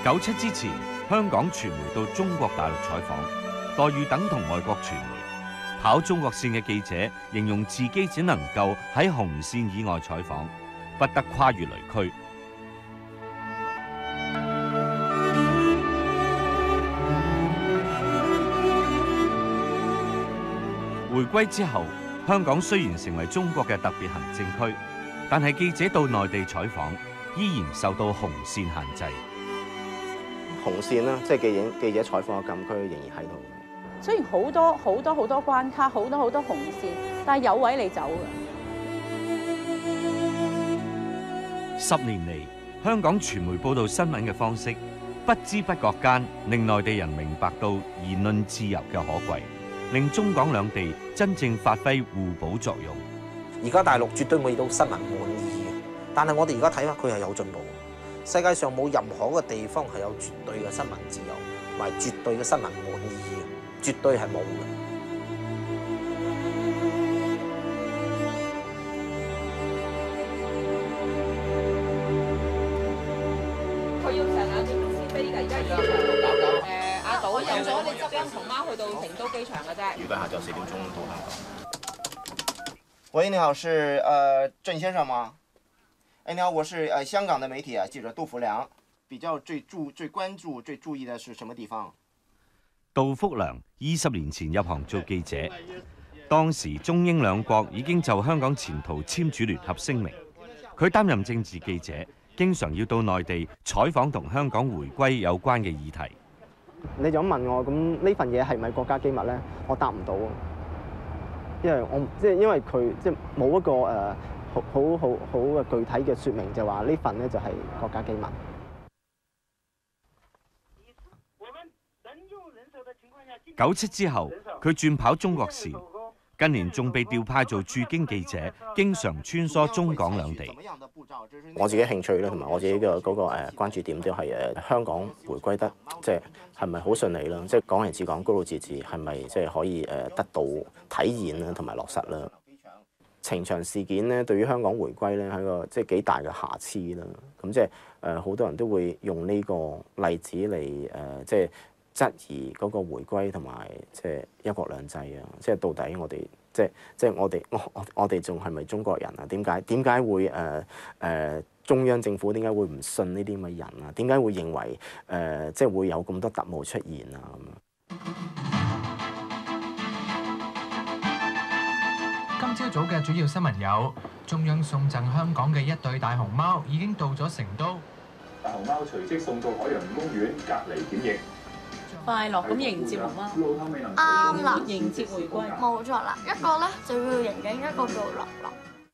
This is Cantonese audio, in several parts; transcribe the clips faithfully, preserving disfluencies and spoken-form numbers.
九七之前，香港傳媒到中國大陸採訪，待遇等同外國傳媒。跑中國線嘅記者形容自己只能夠喺紅線以外採訪，不得跨越雷區。回歸之後，香港雖然成為中國嘅特別行政區，但係記者到內地採訪依然受到紅線限制。 紅線啦，即係記者記者採訪嘅禁區仍然喺度。 雖然好多好多好多關卡，好多好多紅線，但係有位你走嘅。 十年嚟，香港傳媒報導新聞嘅方式，不知不覺間令內地人明白到言論自由嘅可貴，令中港兩地真正發揮互補作用。 而家大陸絕對未到新聞滿意嘅，但係我哋而家睇翻佢係有進步。世界上冇任何一個地方係有絕對嘅新聞自由，同埋絕對嘅新聞滿意嘅，絕對係冇嘅。 佢要成兩條路線飛㗎，而家要長路搞搞。誒，阿島有咗你執翻熊貓去到成都機場嘅啫。 預計下晝四點鐘到香港。 喂，你好，是呃鄭先生嗎？哎，你好，我是呃香港的媒體啊記者杜福良。比較最注、最關注、最注意的是什麼地方？ 杜福良二十年前入行做記者，當時中英兩國已經就香港前途簽署聯合聲明。佢擔任政治記者，經常要到內地採訪同香港回歸有關嘅議題。 你就咁問我，咁呢份嘢係咪國家機密咧？我答唔到，因為我即係因為佢即係冇一個誒好好好好嘅具體嘅説明，就話呢份咧就係國家機密。 九七之後，佢轉跑中國線，近年仲被調派做駐京記者，經常穿梭中港兩地。 我自己興趣咧，同埋我自己嘅嗰個誒關注點都係誒香港回歸得即係係咪好順利啦？即係港人治港、高度自治係咪即係可以誒得到體現啦，同埋落實啦？呈祥事件咧，對於香港回歸咧係一個即係幾大嘅瑕疵啦。咁即係誒好多人都會用呢個例子嚟誒即係。質疑嗰個回歸同埋即係一國兩制啊！即係到底我哋即係即係我哋我我我哋仲係咪中國人啊？點解點解會誒誒、呃呃、中央政府點解會唔信呢啲咁嘅人啊？點解會認為誒、呃、即係會有咁多特務出現啊？咁今朝早嘅主要新聞有：中央送贈香港嘅一對大熊貓已經到咗成都， 大熊貓隨即送到海洋公園隔離檢疫。 快樂咁迎接熊貓， 啱啦， 迎接回歸， 冇錯啦。一個咧就要迎景，一個做樂樂。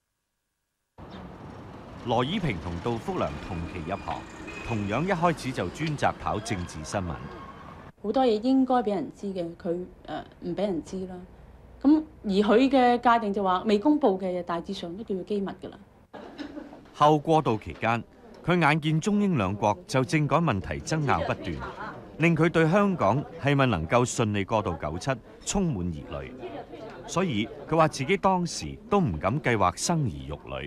羅以平同杜福良同期入行，同樣一開始就專責跑政治新聞。 好多嘢應該俾人知嘅，佢誒唔俾人知啦。咁而佢嘅界定就話，未公佈嘅嘢大致上都叫做機密㗎啦。 後過渡期間，佢眼見中英兩國就政改問題爭拗不斷，令佢對香港係咪能夠順利過渡九七充滿疑慮，所以佢話自己當時都唔敢計劃生兒育女。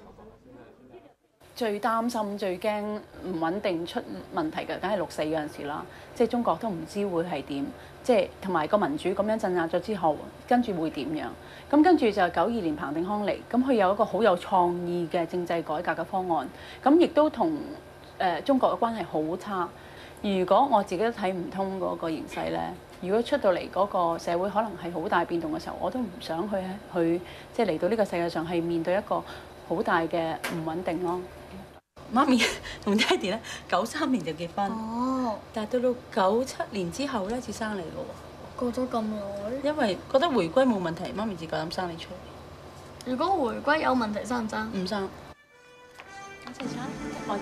最擔心、最驚唔穩定出問題嘅，梗係六四嗰陣時啦。即係中國都唔知會係點，即係同埋個民主咁樣鎮壓咗之後，跟住會點樣？咁跟住就九二年彭定康嚟，咁佢有一個好有創意嘅政制改革嘅方案，咁亦都同誒中國嘅關係好差。如果我自己都睇唔通嗰個形勢咧，如果出到嚟嗰個社會可能係好大變動嘅時候，我都唔想去去即係嚟到呢個世界上係面對一個好大嘅唔穩定咯。媽咪同爹哋咧，九三年就結婚， 哦， 但係到到九七年之後咧，至生你咯。 過咗咁耐， 因為覺得回歸冇問題，媽咪自夠膽生你出嚟。 如果回歸有問題，生唔生？ 唔生。一齊生，我。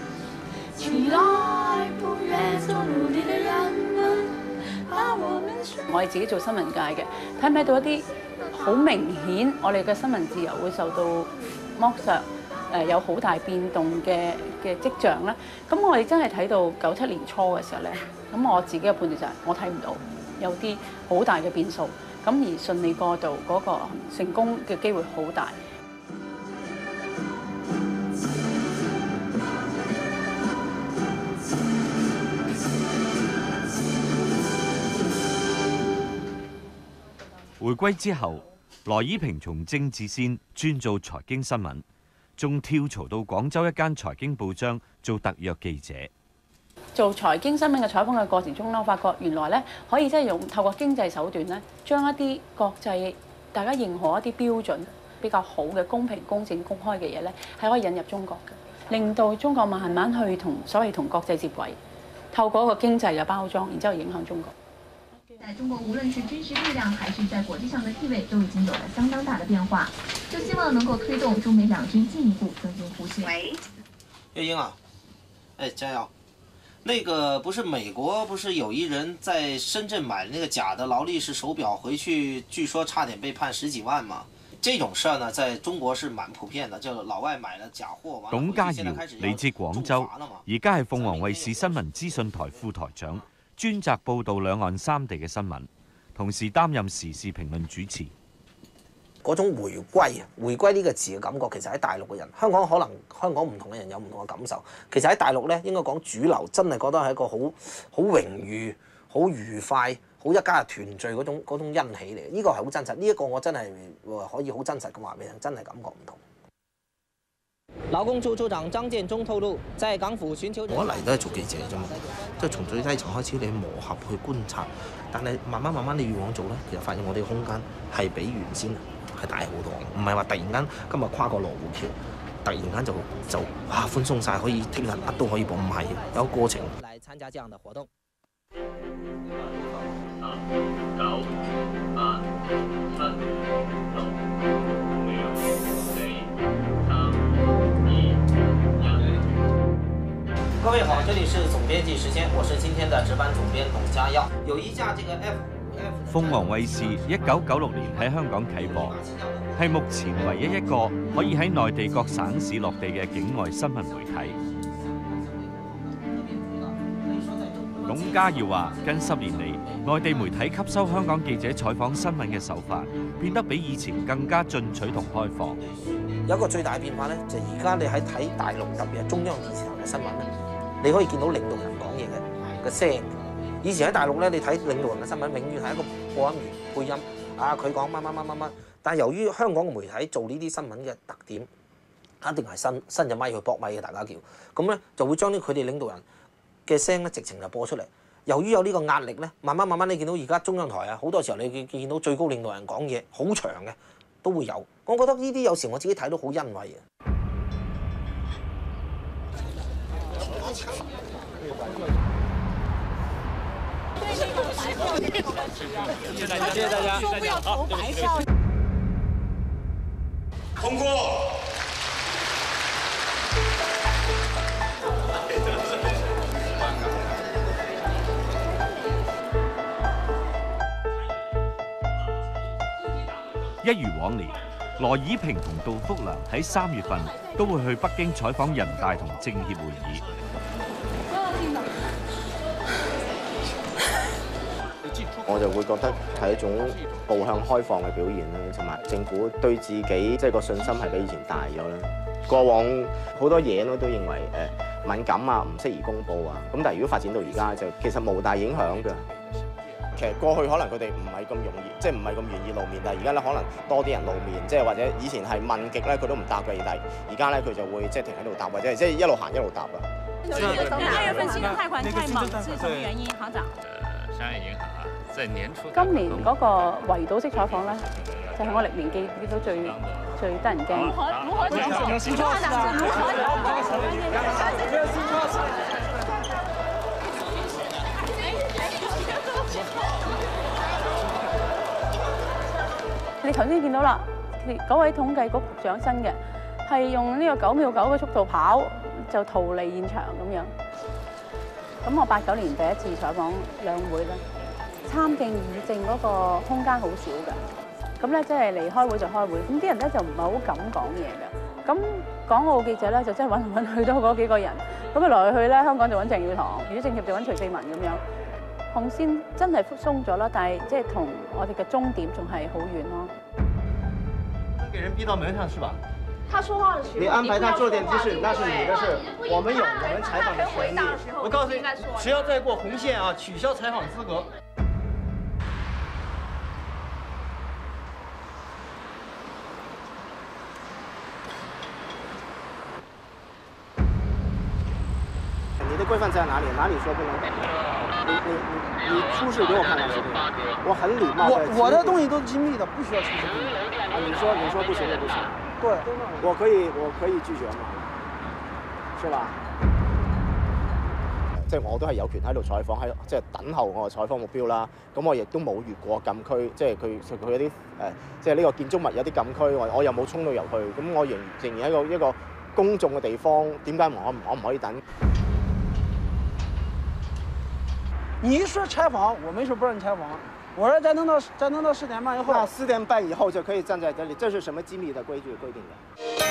我哋自己做新聞界嘅，睇唔睇到一啲好明顯，我哋嘅新聞自由會受到剝削，誒有好大變動嘅嘅跡象咧。咁我哋真係睇到九七年初嘅時候咧，咁我自己嘅判斷就係我睇唔到有啲好大嘅變數，咁而順利過渡嗰個成功嘅機會好大。 回歸之後，羅以平從政治線轉做財經新聞，仲跳槽到廣州一間財經報章做特約記者。 做財經新聞嘅採訪嘅過程中咧，我發覺原來咧可以即係用透過經濟手段咧，將一啲國際大家認可一啲標準比較好嘅公平、公正、公開嘅嘢咧，係可以引入中國嘅，令到中國慢慢去同所謂同國際接軌，透過一個經濟嘅包裝，然之後影響中國。 在中國，無論是軍事力量還是在國際上的地位，都已經有了相當大的變化。就希望能夠推動中美兩軍進一步增進互信。 喂，月英啊，哎，加油！那個不是美國，不是有一人在深圳買那個假的勞力士手錶回去，據說差點被判十幾萬嘛。這種事呢，在中國是蠻普遍的，就老外買了假貨。 董家堯嚟自廣州，而家係鳳凰衛視新聞資訊台副台長，專責報導兩岸三地嘅新聞，同時擔任時事評論主持。 嗰種回歸啊，回歸呢個字嘅感覺，其實喺大陸嘅人，香港可能香港唔同嘅人有唔同嘅感受。其實喺大陸咧，應該講主流真係覺得係一個好好榮譽、好愉快、好一家人團聚嗰種嗰種欣喜嚟嘅。呢個係好真實，呢一個我真係可以好真實咁話俾你聽，真係感覺唔同。 勞工處處長張建宗透露，在港府尋求我一嚟都係做記者啫嘛，即係從最低層開始你磨合去觀察，但係慢慢慢慢你越往做咧，其實發現我哋嘅空間係比原先係大好多，唔係話突然間今日跨過羅湖橋，突然間就就哇寬鬆晒，可以聽日乜都可以報，唔係有個過程。 來參加這樣的活動。 各位好，這裡是總編輯時間，我是今天的值班總編董家耀。有一架這個 F。 鳳凰衛視一九九六年喺香港啟播，係目前唯一一個可以喺內地各省市落地嘅境外新聞媒體。董家耀話：近十年嚟，內地媒體吸收香港記者採訪新聞嘅手法，變得比以前更加進取同開放。 有一個最大嘅變化咧，就係而家你喺睇大陸特別係中央電視台嘅新聞咧，你可以見到領導人講嘢嘅嘅聲。以前喺大陸咧，你睇領導人嘅新聞，永遠係一個播音員配音，啊佢講乜乜乜乜乜。但係由於香港嘅媒體做呢啲新聞嘅特點，一定係伸伸隻咪去搏咪嘅，大家叫，咁咧就會將啲佢哋領導人嘅聲咧直情就播出嚟。由於有呢個壓力咧，慢慢慢慢你見到而家中央台啊，好多時候你見見到最高領導人講嘢好長嘅都會有。我覺得呢啲有時我自己睇到好欣慰嘅。 謝謝大家，謝謝大家。說不要投白票。通過。 一如往年，羅以平同杜福良喺三月份都會去北京採訪人大同政協會議。 我就會覺得係一種步向開放嘅表現啦，同埋政府對自己即係個信心係比以前大咗啦。過往好多嘢咧都認為誒敏感啊，唔適宜公佈啊。咁但係如果發展到而家就其實無大影響嘅。其實過去可能佢哋唔係咁容易，即係唔係咁願意露面，但係而家咧可能多啲人露面，即係或者以前係問極咧佢都唔答嘅，但係而家咧佢就會即係停喺度答，或者係即係一路行一路答啦。 二月份信用貸款太猛是什麼原因，行長？ 商業銀行啊，在年初。 今年嗰個圍堵式採訪咧，就係我歷年見見到最最得人驚。如何如何解釋？行長是如何你頭先見到啦，嗰位統計局局長新嘅係用呢個九秒九嘅速度跑，就逃離現場咁樣。咁我八九年第一次採訪兩會咧，參政議政嗰個空間好少嘅，咁咧即係嚟開會就開會，咁啲人咧就唔係好敢講嘢嘅。咁港澳記者咧就真係揾嚟揾去都嗰幾個人，咁啊來去去咧香港就揾鄭耀棠，如果政協就揾徐四民咁樣。紅線真係鬆咗啦，但係即係同我哋嘅終點仲係好遠咯。 給人逼到門上是吧？ 他說話的時候，你安排他做點姿勢，那是你的事。我們有我們採訪的權利。 我告訴你，只要再過紅線啊，取消採訪資格。 的規範在哪裡？哪裡說不能？你你你你出示給我看看視頻，我很禮貌。 我我的東西都是機密的，不需要出示給你。 啊，你說你說不行就不行。 對， 我可以我可以拒絕嘛，是吧？即係我都係有權喺度採訪，喺即係等候我嘅採訪目標啦。咁我亦都冇越過禁區，即係佢佢有啲誒，即係呢個建築物有啲禁區，我我又冇衝到入去。咁我仍仍然喺一個一個公眾嘅地方，點解我我唔可以等？ 你一說採訪，我沒說不讓你採訪。我說再等到再等到四點半以後。 那四點半以後就可以站在這裡，這是什麼機密的規矩規定的？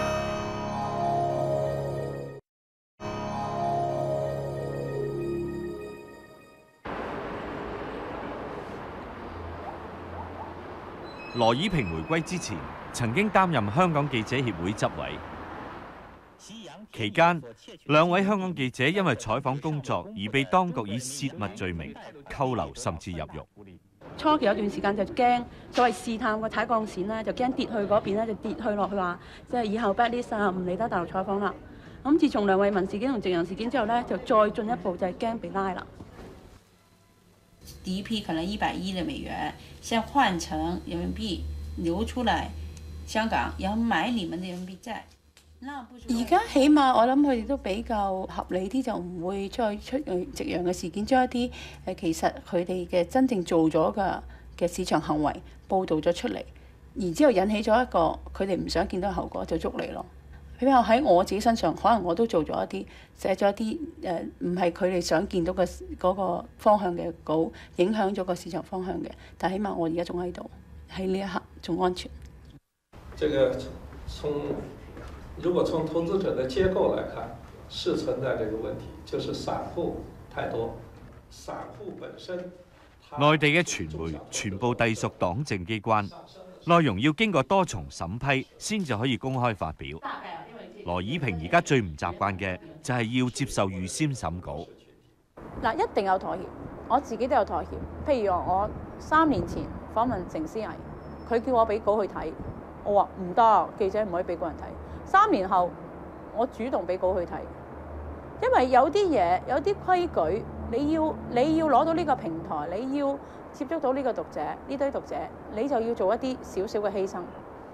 羅以萍回歸之前，曾經擔任香港記者協會執委。期間，兩位香港記者因為採訪工作而被當局以泄密罪名扣留，甚至入獄。 初期有段時間就驚所謂試探個踩鋼線咧，就驚跌去嗰邊咧，就跌去落去話，即係以後 bad list 啊，唔理得大陸採訪啦。咁自從梁慧文事件同鄭陽事件之後咧，就再進一步就係驚被拉啦。 第一批可能一百億嘅美元，先換成人民幣流出來香港，然後買你們的人民幣債。 而家起碼我諗佢哋都比較合理啲，就唔會再出夕陽嘅事件，將一啲誒其實佢哋嘅真正做咗嘅嘅市場行為報導咗出嚟，然之後引起咗一個佢哋唔想見到嘅後果，就捉你咯。比較喺我自己身上，可能我都做咗一啲寫咗一啲誒唔係佢哋想見到嘅嗰個方向嘅稿，影響咗個市場方向嘅，但起碼我而家仲喺度，喺呢一刻仲安全。 這個從如果從投資者的結構來看，是存在這個問題，就是散戶太多，散戶本身。 內地嘅傳媒全部隸屬黨政機關，內容要經過多重審批先至可以公開發表。羅以萍而家最唔習慣嘅就係要接受預先審稿。 嗱，一定有妥協，我自己都有妥協。譬如我三年前訪問鄭思藝，佢叫我俾稿去睇，我話唔得，記者唔可以俾稿人睇。三年後，我主動俾稿去睇，因為有啲嘢，有啲規矩，你要你要攞到呢個平台，你要接觸到呢個讀者，呢堆讀者，你就要做一啲少少嘅犧牲。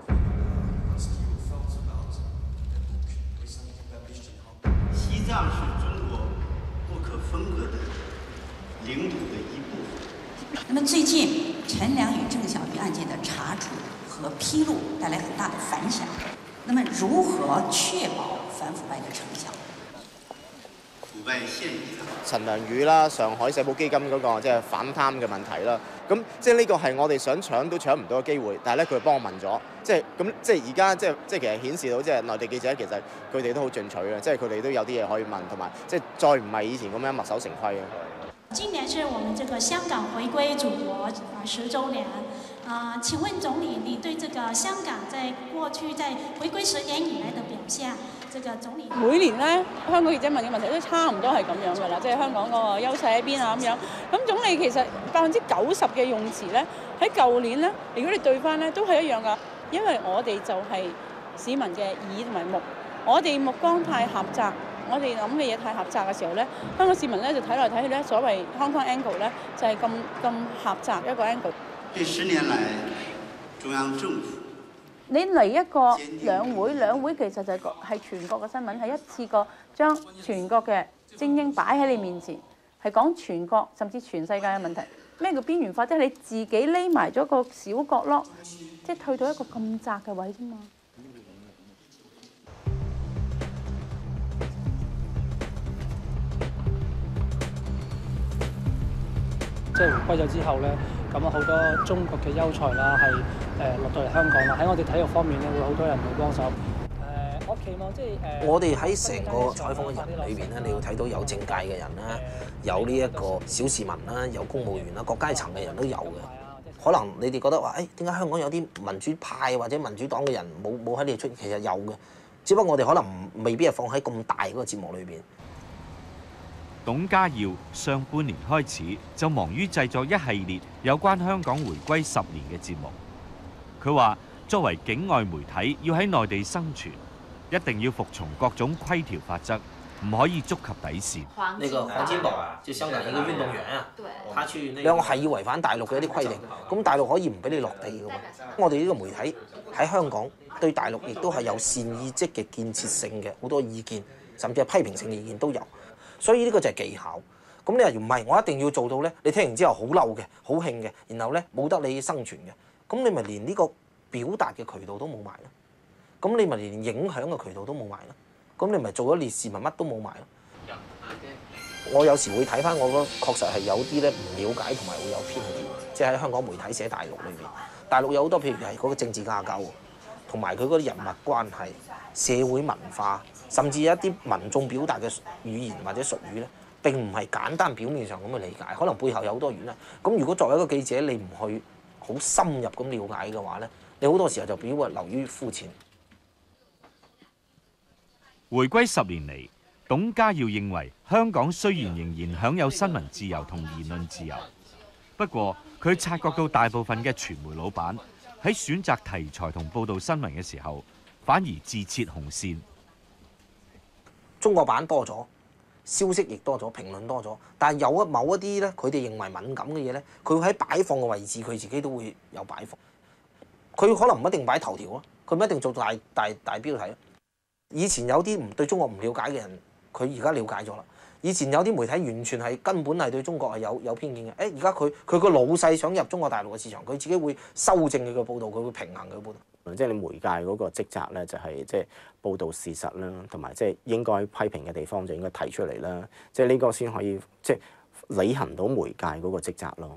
西藏是中國不可分割的領土的一部分。 那麼最近陳良與鄭小平案件的查處和披露帶來很大的反響。那麼如何確保反腐敗的成效？ 腐敗現象。 陳良宇啦，上海社保基金嗰個即係反貪嘅問題啦，咁即係呢個係我哋想搶都搶唔到嘅機會，但係咧佢幫我問咗，即係咁即係而家即係即係其實顯示到即係內地記者其實佢哋都好進取嘅，即係佢哋都有啲嘢可以問，同埋即係再唔係以前咁樣墨守成規嘅。 今年是我們這個香港回歸祖國十週年。啊、呃，請問總理，你對這個香港在過去在回歸十年以來的表現，這個總理每年咧，香港記者問嘅問題都差唔多係咁樣嘅啦，即係香港嗰個優勢喺邊啊咁樣。咁總理其實百分之九十嘅用詞咧，喺舊年咧，如果你對翻咧，都係一樣噶，因為我哋就係市民嘅耳同埋目，我哋目光太狹窄，我哋諗嘅嘢太狹窄嘅時候咧，香港市民咧就睇來睇去咧，所謂 Hong Kong angle 咧就係咁咁狹窄一個 angle。 這十年來，中央政府你嚟一個兩會，兩會其實就係係全國嘅新聞，係一次過將全國嘅精英擺喺你面前，係講全國甚至全世界嘅問題。咩叫邊緣化？即係你自己匿埋咗個小角落，即係退到一個咁窄嘅位啫嘛。 即係回歸咗之後咧。咁啊，好多中國嘅優才啦，係誒落到嚟香港啦。喺我哋體育方面咧，會好多人去幫手。誒、呃，我期望即係誒。呃、 我哋喺成個採訪嘅人裏邊咧，你要睇到有政界嘅人啦，有呢一個小市民啦，有公務員啦，各階層嘅人都有嘅。可能你哋覺得話，誒點解香港有啲民主派或者民主黨嘅人冇冇喺呢度出現？其實有嘅，只不過我哋可能唔未必係放喺咁大嗰個節目裏邊。 董家耀上半年開始就忙於製作一系列有關香港回歸十年嘅節目。佢話：作為境外媒體，要喺內地生存，一定要服從各種規條法則， 唔可以觸及底線。 那個黃金寶就香港一個運動員啊，他去兩個係要違反大陸嘅一啲規定，咁大陸可以唔俾你落地嘅喎。我哋呢個媒體喺香港對大陸亦都係有善意積極建設性嘅好多意見，甚至係批評性嘅意見都有。所以呢個就係技巧。咁你話唔係，我一定要做到咧，你聽完之後好嬲嘅、好興嘅，然後咧冇得你生存嘅，咁你咪連呢個表達嘅渠道都冇埋咯。咁你咪連影響嘅渠道都冇埋咯。咁你咪做咗烈士咪乜都冇埋咯。我有時會睇翻，我覺得確實係有啲咧唔了解同埋會有偏見，即係喺香港媒體寫大陸裏邊，大陸有好多譬如係嗰個政治架構，同埋佢嗰啲人物關係、社會文化，甚至一啲民眾表達嘅語言或者術語咧，並唔係簡單表面上咁去理解，可能背後有好多原因。咁如果作為一個記者，你唔去好深入咁了解嘅話咧，你好多時候就表為流於膚淺。 回歸十年嚟，董家耀認為香港雖然仍然享有新聞自由同言論自由，不過佢察覺到大部分嘅傳媒老闆喺選擇題材同報導新聞嘅時候，反而自設紅線。 中國版多咗，消息亦多咗，評論多咗，但係有一某一啲咧，佢哋認為敏感嘅嘢咧，佢會喺擺放嘅位置，佢自己都會有擺放。佢可能唔一定擺頭條咯，佢唔一定做大大大標題。以前有啲唔對中國唔了解嘅人，佢而家了解咗啦。以前有啲媒體完全係根本係對中國係有有偏見嘅。誒，而家佢佢個老細想入中國大陸嘅市場，佢自己會修正佢嘅報導，佢會平衡佢嘅報導。 即係你媒介嗰個職責咧，就係即係報導事實啦，同埋即係應該批評嘅地方就應該提出嚟啦。即係呢個先可以即係履行到媒介嗰個職責咯。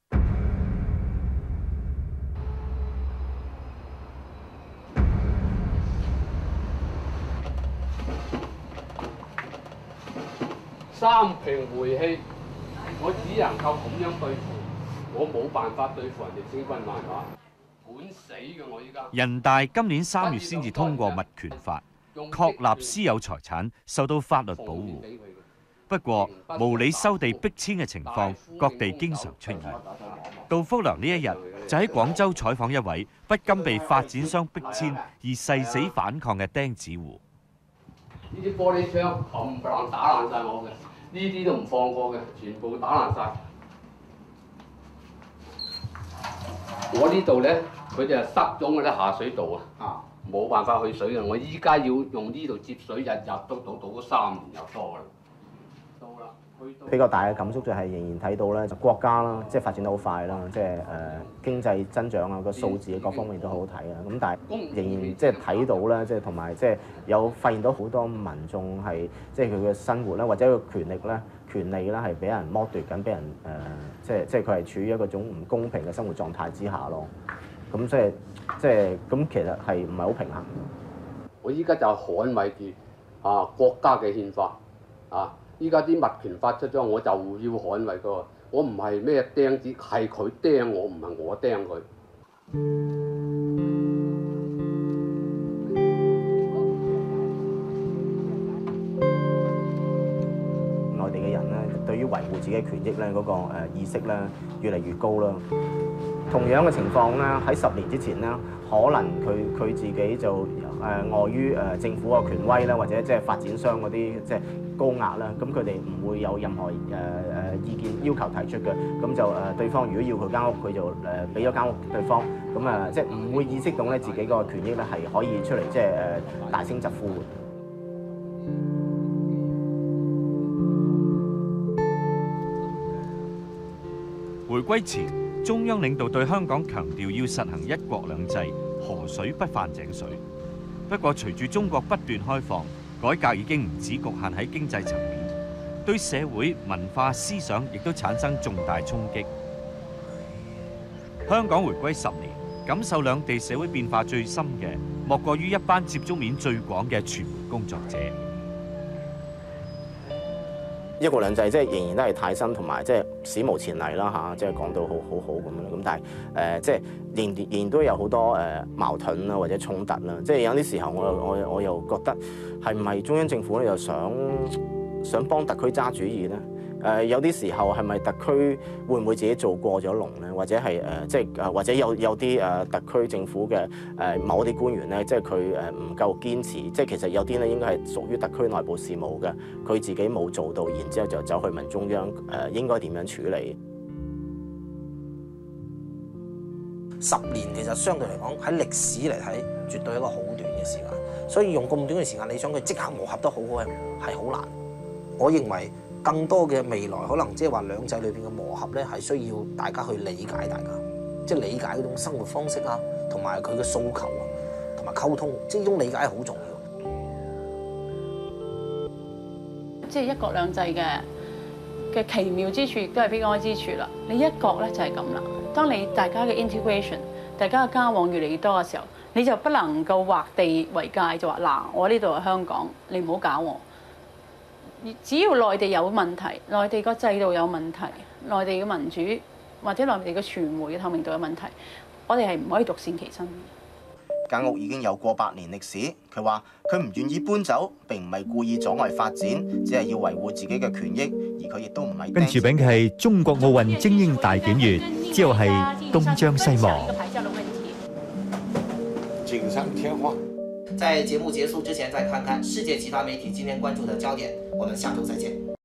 三瓶煤氣，我只能夠咁樣對付，我冇辦法對付人哋千軍萬馬，管死嘅我依家。 人大今年三月先至通過物權法，確立私有財產受到法律保護。不過，無理收地逼遷嘅情況，各地經常出現。杜福良呢一日就喺廣州採訪一位不甘被發展商逼遷而誓死反抗嘅釘子戶。 呢啲玻璃窗冚唪唥打爛晒我嘅。呢啲都唔放過嘅，全部打爛晒。我呢度咧，佢就係塞咗我啲下水道啊，冇辦法去水嘅。我依家要用呢度接水，日日都倒倒咗三年又多啦。到啦， 比較大嘅感觸就係仍然睇到咧，國家啦，即係發展得好快啦，即係誒經濟增長啊，個數字各方面都好好睇啊。咁但係仍然即係睇到咧，即係同埋即係有發現到好多民眾係即係佢嘅生活咧，或者個權力咧、權利咧係俾人剝奪緊，俾人誒、呃、即係即係佢係處於一個種唔公平嘅生活狀態之下咯。咁即係即係咁，其實係唔係好平衡？ 我依家就捍衛住啊國家嘅憲法啊！依家啲物權法出咗，我就要捍衛個。我唔係咩釘子，係佢釘我，唔係我釘佢。 內地嘅人咧，對於維護自己嘅權益咧，嗰個誒意識咧，越嚟越高啦。同樣嘅情況咧，喺十年之前咧，可能佢佢自己就誒礙於誒政府嘅權威啦，或者即係發展商嗰啲即係高壓啦，咁佢哋唔會有任何誒誒意見要求提出嘅，咁就誒對方如果要佢間屋，佢就誒俾咗間屋對方，咁啊即係唔會意識到咧自己個權益咧係可以出嚟即係誒大聲疾呼嘅。 回歸前，中央領導對香港強調要實行一國兩制，河水不犯井水。不過，隨住中國不斷開放，改革已經唔止局限喺經濟層面，對社會、文化、思想亦都產生重大衝擊。香港回歸十年，感受兩地社會變化最深嘅，莫過於一班接觸面最廣嘅傳媒工作者。 一國兩制即係仍然都係太新，同埋即係史無前例啦嚇，即係講到好好好咁樣。咁但係誒即係仍仍然都有好多誒矛盾啦，或者衝突啦。即係有啲時候我我我又覺得係唔係中央政府咧又想想幫特區揸主意咧？ 誒有啲時候係咪特區會唔會自己做過咗龍咧？或者係誒即係誒或者有有啲誒特區政府嘅誒某啲官員咧，即係佢誒唔夠堅持，即係其實有啲咧應該係屬於特區內部事務嘅，佢自己冇做到，然之後就走去問中央誒應該點樣處理？ 十年其實相對嚟講喺歷史嚟睇，絕對係一個好短嘅時間，所以用咁短嘅時間，你想佢即刻磨合得好好係好難。我認為更多嘅未來可能即係話兩制裏邊嘅磨合咧，係需要大家去理解大家，即係理解嗰種生活方式啊，同埋佢嘅訴求啊，同埋溝通，即係呢種理解係好重要。 即係一國兩制嘅嘅奇妙之處，亦都係悲哀之處啦。你一國咧就係咁啦。當你大家嘅 integration， 大家嘅交往越嚟越多嘅時候，你就不能夠劃地為界，就話嗱，我呢度係香港，你唔好搞我。只要內地有問題，內地個制度有問題，內地嘅民主或者內地嘅傳媒嘅透明度有問題，我哋係唔可以獨善其身。 間屋已經有過百年歷史，佢話佢唔願意搬走，並唔係故意阻礙發展，只係要維護自己嘅權益，而佢亦都唔係。 跟住餅嘅係中國奧運精英大檢閱，之後係東張西望。 錦上添花。 在節目結束之前，再看看世界其他媒體今天關注的焦點。我們下周再見。